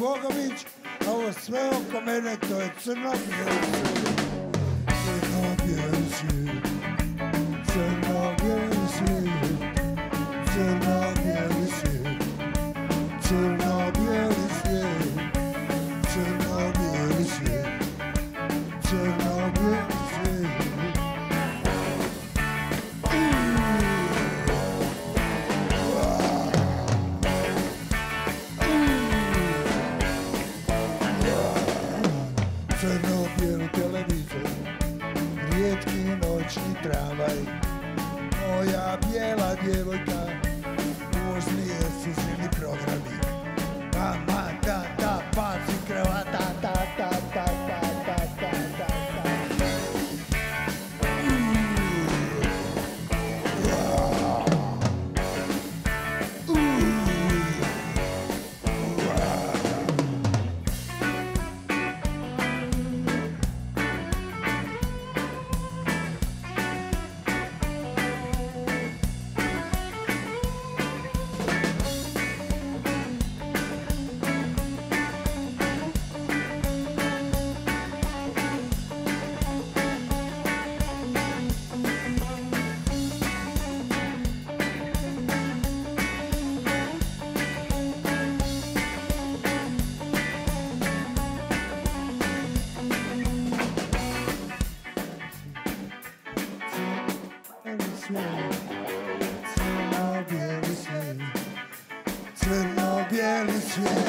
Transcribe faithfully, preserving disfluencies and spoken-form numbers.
Bogović, a ovo sve oko mene to je crno-bijeli svijet. Crno-bijeli svijet, crno-bijeli svijet, crno-bijeli svijet, crno-bijeli svijet, crno-bijeli svijet, crno-bijeli svijet. Crno-bijeli televizor, rijetki noćni tramvaj, moja bijela djevojka, uvoznije su zimni programi. Mama, tata, pas i kravata, ta, ta, ta, ta, ta, ta, ta, ta. Crno-bijeli svijet, crno-bijeli svijet.